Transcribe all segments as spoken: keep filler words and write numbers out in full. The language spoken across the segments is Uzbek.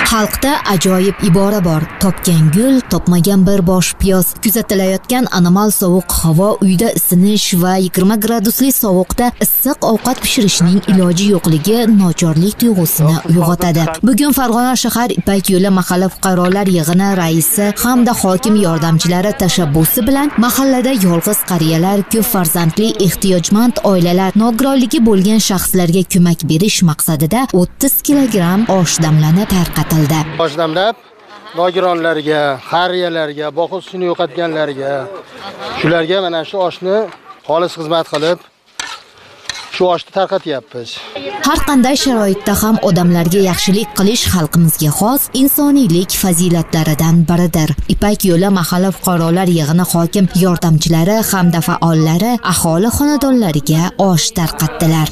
Xalqda ajoyib ibora bor. Topgan gul, topmagan bir bosh piyoz. Kuzatilayotgan anomal sovuq havo uyda isinish va yigirma gradusli sovuqda issiq ovqat pishirishning iloji yo'qligi nochorlik tuyg'usini uyg'otadi. Bugun Farg'ona shahar Ipak yo'li mahalla fuqarolar yig'ini raisi hamda hokim yordamchilari tashabbusi bilan mahallada yolg'iz qariyalar, ko'p farzandli ehtiyojmand oilalar, nogironligi bo'lgan shaxslarga ko'mak berish maqsadida o'ttiz kilogramm osh damlani tarqatildi. Osh damlab nogironlarga, qariyalarga, boquvchisini yo'qotganlarga, shularga mana shu oshni xolis xizmat qilib shu oshni tarqatyapmiz. Har qanday sharoitda ham odamlarga yaxshilik qilish xalqimizga xos insoniylik fazilatlaridan biridir. Ipak yo'li mahalla fuqarolar yig'ini hokim yordamchilari hamda faollari aholi xonadonlariga osh tarqatdilar.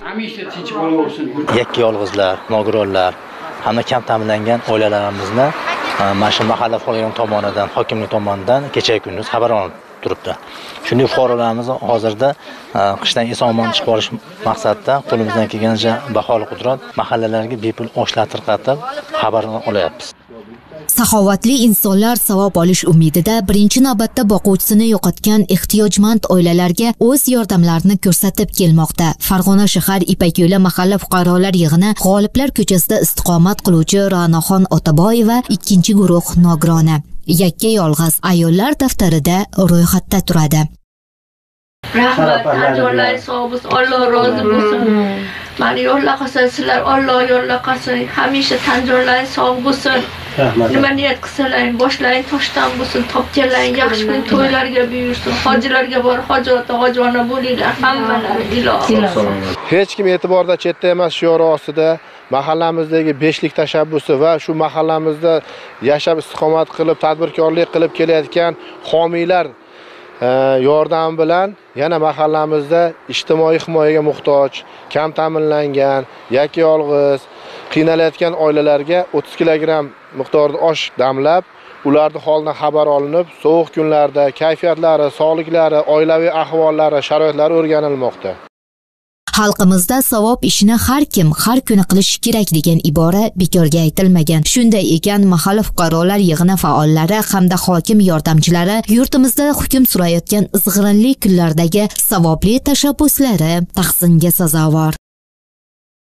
Yakka yolg'izlar, nogironlar hamda kam ta'minlangan oilalarimizni mana shu mahalla fuqarolar tomonidan, hokimlik tomonidan kecha kunduz xabar olib turibdi. Shunday fuqarolarimiz hozirda qishdan eson-omon chiqib olish maqsadida qo'limizdan kelgancha baholi qudrat mahallalarga bepul oshlar tarqatib xabar olyapmiz. Saxovatli insonlar savob olish umidida birinchi navbatda boquvchisini yo'qotgan ehtiyojmand oilalarga o'z yordamlarini ko'rsatib kelmoqda. Farg'ona shahar Ipak yo'li mahalla fuqarolar yig'ini G'oliblar ko'chasida istiqomat qiluvchi Ra'noxon Otaboyeva ikkinchi guruh nogironi. Yakka yolg'iz ayollar daftarida ro'yxatda turadi. Rahmat, ajoyib sog' bo'lsin, Alloh rozi bo'lsin. Mani yo'llaqasin, sizlar Alloh yo'llaqasin. Hamisha tanjonlaring sog' bo'lsin. Nima niyat qilsalaring, boshlaring toshdan bo'lsin, topganlaring yaxshi kun to'ylarga buyursin. Hojilarga bor, hojota, hojona bo'linglar, hammalari ilohim. Hech kim e'tiborda chetda emas shiori ostida mahallamizdagi beshlik tashabbusi va shu mahallamizda yashab istiqomat qilib, tadbirkorlik qilib kelayotgan homiylar yordam bilan yana mahallamizda ijtimoiy himoyaga muhtoj, kam ta'minlangan, yakka yolg'iz, qiynalayotgan oilalarga o'ttiz kilogramm miqdorda osh damlab, ularning holidan xabar olinib, sovuq kunlarda kayfiyatlari, sog'liklari, oilaviy ahvollari, sharoitlari o'rganilmoqda. Xalqimizda savob ishini har kim har kuni qilish kerak degan ibora bekorga aytilmagan. Shunday ekan, mahalla fuqarolar yig'ini faollari hamda hokim yordamchilari yurtimizda hukm surayotgan izg'irinli kunlardagi savobli tashabbuslari tahsinga sazovor.